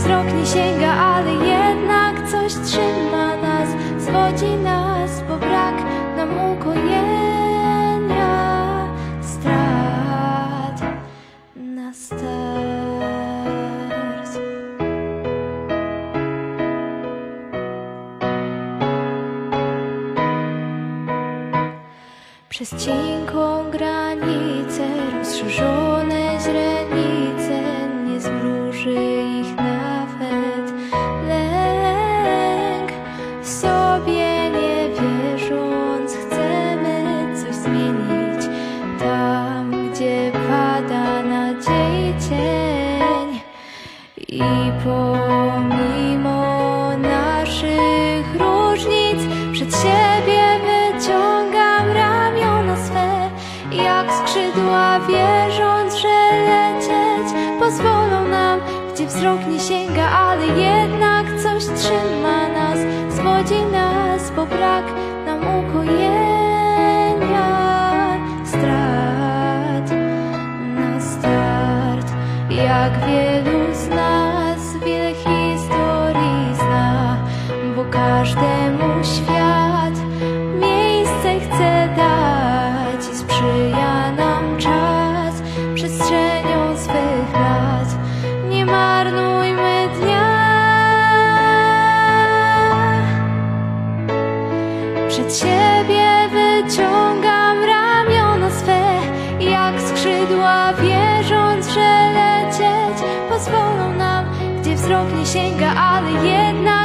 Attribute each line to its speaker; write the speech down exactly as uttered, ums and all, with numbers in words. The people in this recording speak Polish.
Speaker 1: wzrok nie sięga, ale jednak coś trzyma nas, zwodzi nas, bo brak nam ukojenia, strat na start. Przez cienką granicę, rozszerzone źrenice, nie zmruży ich nawet lęk. Sobie nie wierząc, chcemy coś zmienić tam, gdzie pada nadziei cień. I pomimo naszych różnic przed siebie wyciągam ramiona swe, jak skrzydła, wierząc, że lecieć pozwolą nam, gdzie wzrok nie sięga, ale jednak coś trzyma nas, zwodzi nas, bo brak nam ukojenia, strat na start. Jak wielu z nas wiele historii zna, bo każdemu świat miejsce chce dać i sprzyja nam czas przestrzenią swych lat. Nie marnujmy dnia. Przed siebie wyciągam ramiona swe, jak skrzydła, wierząc, że lecieć pozwolą nam, gdzie wzrok nie sięga, ale jednak